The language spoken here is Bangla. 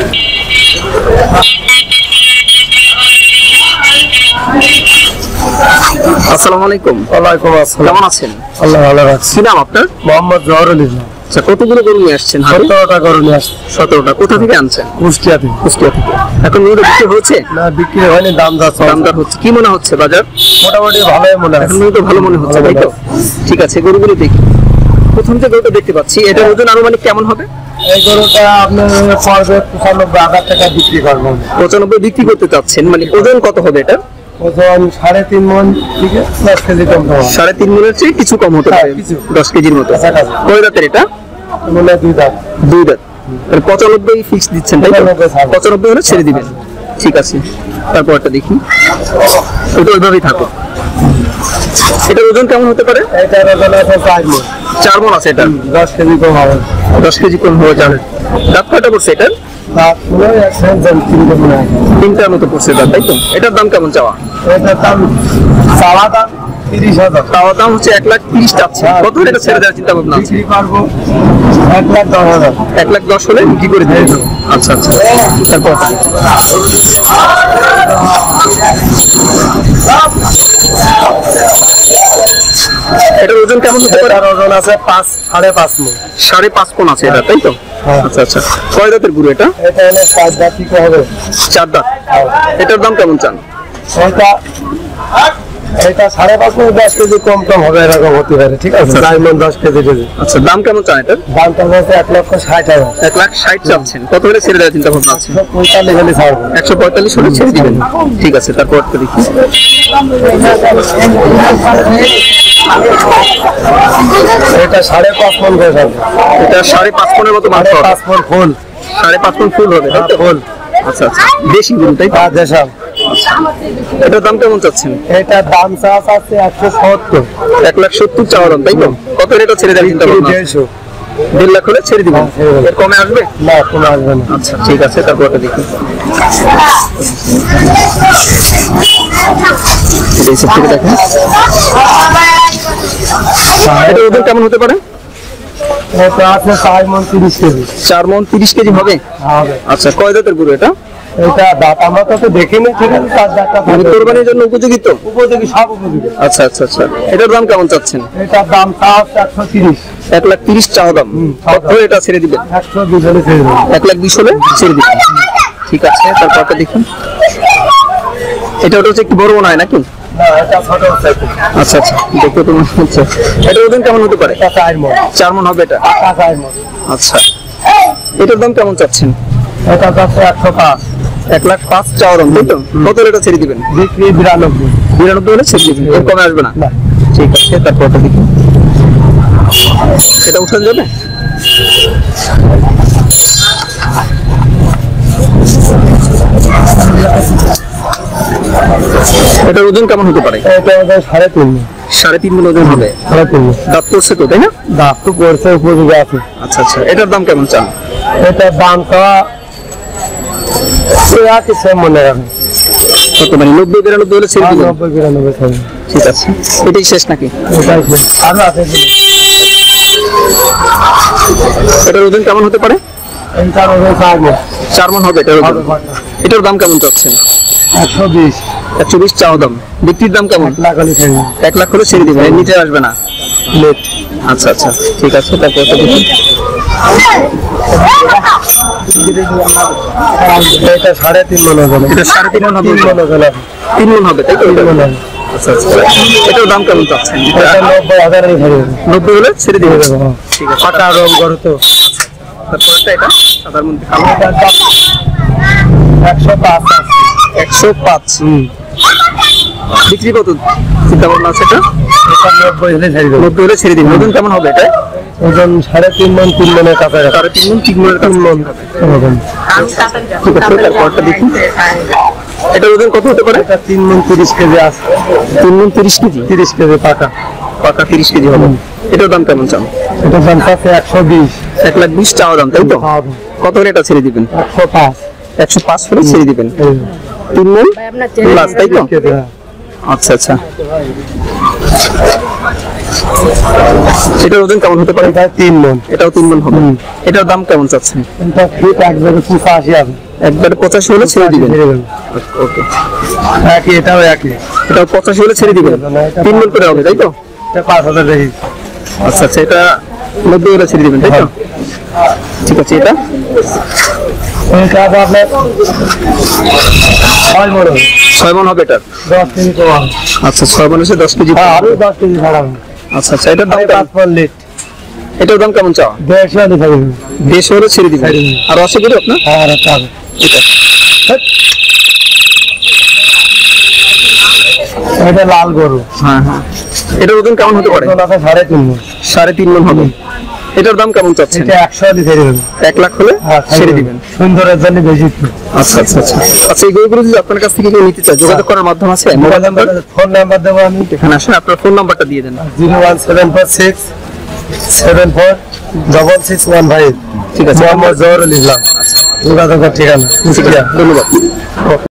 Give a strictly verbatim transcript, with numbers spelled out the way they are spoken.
আসসালামু আলাইকুম। ওয়ালাইকুম আসসালাম। কেমন আছেন? আল্লাহ ভালো রাখছে। কি নাম আপনার? মোহাম্মদ জহরুল ইসলাম। আচ্ছা, কতগুলো গরু নিয়ে আসছেন? সতেরোটা গরু নিয়ে আসছে। সতেরোটা। কোথা থেকে আনছেন? কুষ্টিয়া থেকে। কুষ্টিয়া থেকে। এখন গরু বিক্রি হয়েছে? না, বিক্রি হয়নি, দাম যাচ্ছে। দামদার হচ্ছে। কি মনে হচ্ছে বাজার? মোটামুটি ভালোই মনে হয়। এখন তো ভালো মনে হচ্ছে, তাই তো? ঠিক আছে, গরুগুলো দেখি। প্রথম যে গরুটা দেখতে পাচ্ছি, এটার ওজন আনুমানিক কেমন হবে? এই গরুটা আপনার পড়বে পঁচানব্বই হাজার টাকা বিক্রি করবেন। পঁচানব্বই বিক্রি করতে চাচ্ছেন, মানে ওজন কত হবে এটা? ওজন সাড়ে তিন মন থেকে দশ কেজি কম হবে। সাড়ে তিন মনের চেয়ে কিছু কম হতে পারে, দশ কেজির মতো। কয় দাঁতের এটা? মনে দুই দাঁত। দুই দাঁত। পঁচানব্বই ফিক্স দিচ্ছেন, তাই তো? পঁচানব্বই হলে ছেড়ে দিবেন। ঠিক আছে, তারপর একটা দেখি। ওটা ওইভাবেই থাকো। এটার ওজন কেমন হতে পারে? এটার ওজন আছে চার মন। চার মন আছে এটা। দশ কেজি কম হবে। দশ কেজি কম হয়ে যাবে। দাঁত কয়টা পড়ছে এটার? দাঁত মনে হয় এক সেন্ট তিনটে মনে হয়। তিনটার মতো পড়ছে দাঁত, তাই তো? এটার দাম কেমন চাওয়া? এটার দাম চাওয়া দাম তিরিশ হাজার। চাওয়া দাম হচ্ছে এক লাখ তিরিশ চাচ্ছে। কত হলে এটা ছেড়ে দেওয়ার চিন্তা ভাবনা আছে? বিক্রি করবো এক লাখ দশ হাজার। এক লাখ দশ হলে বিক্রি করে দেবে। আচ্ছা আচ্ছা, তারপর এটার ওজন কেমন হতে পারে? ওজন আছে পাঁচ সাড়ে পাঁচ মন। সাড়ে পাঁচ কোন আছে এটা, তাই তো? আচ্ছা আচ্ছা। কয় দাঁতের গরু এটা? এটা হলো চার দাঁত। কি হবে? চার দাঁত। এটার দাম কেমন চান? এটা এটা সাড়ে পাঁচ মন, দশ কেজি কম কম হবে, এরকম হতে পারে। ঠিক আছে, চার মন দশ কেজি কেজি। আচ্ছা, দাম কেমন চান এটার? দামটা হচ্ছে এক লক্ষ ষাট হাজার। এক লাখ ষাট চাচ্ছেন। কত হলে ছেড়ে দেওয়ার চিন্তা ভাবনা আছে? পঁয়তাল্লিশ হলে ছাড়বো। একশো পঁয়তাল্লিশ হলে ছেড়ে দিবেন। ঠিক আছে, তারপর একটা দেখি। এটা সাড়ে পাঁচ মন হয়ে যাবে। এটা সাড়ে পাঁচ মনের মতো মাংস হবে। পাঁচ মন ফুল। সাড়ে পাঁচ মন ফুল হবে, তাই তো? ফুল। আচ্ছা আচ্ছা, দেশি গরু, তাই তো? আর দেশাল। এটার দাম কেমন চাচ্ছেন? এটার দাম চাষ আছে একশো সত্তর। এক লাখ সত্তর চাওয়া দাম, তাই তো? কত রেটও ছেড়ে দেওয়ার চিন্তা ভাবনা আছে? দেড়শো। দেড় লাখ হলে ছেড়ে দিবেন। এর কমে আসবে না, কোনো আসবে না। আচ্ছা ঠিক আছে, তারপর একটা দেখি। দেখেন এটা ওজন কেমন হতে পারে? এটা আছে চার মন তিরিশ কেজি। চার মন তিরিশ কেজি হবে। আচ্ছা, কয় দাঁতের গরু এটা? এটা দাঁত আমরা তো দেখিনি। ঠিক আছে, চার দাঁতটা কোরবানির জন্য উপযোগী তো? উপযোগী, সব উপযোগী। আচ্ছা আচ্ছা আচ্ছা। এটার দাম কেমন চাচ্ছেন? এটার দাম চাওয়া একশো তিরিশ। এক লাখ তিরিশ চাওয়া দাম। কত এটা ছেড়ে দিবেন? একশো বিশ হলে ছেড়ে দেবেন। এক লাখ বিশ হলে ছেড়ে দিবেন। ঠিক আছে, তারপরটা দেখুন। এটা ওটা হচ্ছে একটু বড় মনে হয় নাকি? আচ্ছা আচ্ছা, দেখতে তো মনে হচ্ছে। এটা ওজন কেমন হতে পারে? চার মন। চার মন হবে এটা। চার মন। আচ্ছা, এটার দাম কেমন চাচ্ছেন? এটা যাচ্ছে একশো পাঁচ। এক লাখ পাঁচ চাওয়া দাম, তাই তো? কত এটা ছেড়ে দিবেন? বিক্রি বিরানব্বই। বিরানব্বই হলে ছেড়ে দিবেন। এর কমে আসবে না? ঠিক আছে, তারপরটা দেখুন। এটা উঠান যাবে? এটার ওজন কেমন হতে পারে? এটা ওজন সাড়ে তিন মণ। সাড়ে তিন মণ ওজন হবে। সাড়ে তিন মণ। দাঁত পড়ছে তো, তাই না? দাঁত তো পড়ছে, উপযোগী আছে। আচ্ছা আচ্ছা, এটার দাম কেমন চান? এটার দাম তো মনে রাখেন কত, মানে নব্বই বিরানব্বই হলে ছেড়ে দিবেন? নব্বই বিরানব্বই। ঠিক আছে, এটাই শেষ নাকি? এটাই শেষ, আরো আছে। এটার ওজন কেমন হতে পারে? এটার ওজন চার মণ। চার মণ হবে এটার ওজন। এটার দাম কেমন চাচ্ছেন? একশো বিশ। একশো বিশ চাওয়া দাম। বিক্রির দাম কেমন? এক লাখ হলে ছেড়ে দিবেন। এক লাখ হলে ছেড়ে দিবেন, এর নিচে আসবে না? লেট। আচ্ছা আচ্ছা, ঠিক আছে, তারপর একটা দেখুন। এটা সাড়ে তিন মণ হবে। এটা সাড়ে তিন মণ হবে। তিন মণ হবে। তিন মণ হবে, তাই তো? আচ্ছা আচ্ছা, এটার দাম কেমন চাচ্ছেন? নব্বই হাজার হলে ছেড়ে দিবেন। নব্বই হলে ছেড়ে দিবেন। ঠিক আছে, পাকা রং করো তো। তারপরটা এটা সাদার মধ্যে কালো। একশো পাঁচ। একশো পাঁচ। বিক্রি কত চিন্তা ভাবনা আছে এটা? নব্বই হলে ছেড়ে দেবেন। নব্বই হলে ছেড়ে দিন। ওজন কেমন হবে এটা? ওজন সাড়ে তিন মণ, তিন মণের কাছাকাছি। সাড়ে তিন মণ, তিন মণের তিন মণ। ঠিক আছে, তারপরটা দেখি। এটার ওজন কত হতে পারে? এটা তিন মণ তিরিশ কেজি আছে। তিন মণ তিরিশ কেজি। তিরিশ কেজি পাকা। পাকা তিরিশ কেজি হবে। এটার দাম কেমন চান? এটার দাম আছে একশো বিশ। এক লাখ বিশ চাওয়া দাম, তাই তো? কত হলে এটা ছেড়ে দিবেন? একশো পাঁচ। একশো পাঁচ হলে ছেড়ে দিবেন। তিন মণ প্লাস, তাই তো? আচ্ছা আচ্ছা, এটার ওজন কেমন হতে পারে? এটা তিন মন। এটাও তিন মন হবে। এটার দাম কেমন চাচ্ছেন? এটা ফিট একবারে পঁচাশি হবে। একবারে পঁচাশি হলে ছেড়ে দিবেন। ওকে, একই, এটাও একই। এটাও পঁচাশি হলে ছেড়ে দিবেন। তিন মন করে হবে, তাই তো? এটা পাঁচ হাজার দেখি। আচ্ছা আচ্ছা, এটা নব্বই হলে ছেড়ে দিবেন, তাই তো? ঠিক আছে, এটা এটা আপনার ছয় মন হবে। ছয় মন হবে। এটা দশ কেজি কম হবে। আচ্ছা, ছয় মন এসে দশ কেজি। হ্যাঁ, আরো দশ কেজি ছাড়াবো। আচ্ছা আচ্ছা, এটার দাম পাঁচ কেমন? পন লিট। এটার দাম কেমন চাওয়া? দেড়শো হলে থাকবে। দেড়শো হলে ছেড়ে দিবেন। ছেড়ে দিবেন। আর আছে কি আপনার? আর একটা হবে। এটা এটা লাল গরু। হ্যাঁ হ্যাঁ, এটার ওজন কেমন হতে পারে? ওজন আছে সাড়ে তিন মন। সাড়ে তিন মন হবে। এটার দাম কেমন চাচ্ছেন? এটা একশো হলে ছেড়ে দেবেন। এক লাখ হলে ছেড়ে দিবেন। সুন্দরের জন্য বেশি। আচ্ছা আচ্ছা আচ্ছা আচ্ছা, এই গরুগুলো যদি আপনার কাছ থেকে কেউ নিতে চায়, যোগাযোগ করার মাধ্যম আছে? মোবাইল নাম্বার, ফোন নাম্বার দেবো আমি। এখানে আসেন, আপনার ফোন নাম্বারটা দিয়ে দেন। Zero one seven four six seven four double six one five. ঠিক আছে, মোহাম্মদ জহরুল ইসলাম। যোগাযোগের ঠিকানা। ঠিক আছে, ধন্যবাদ।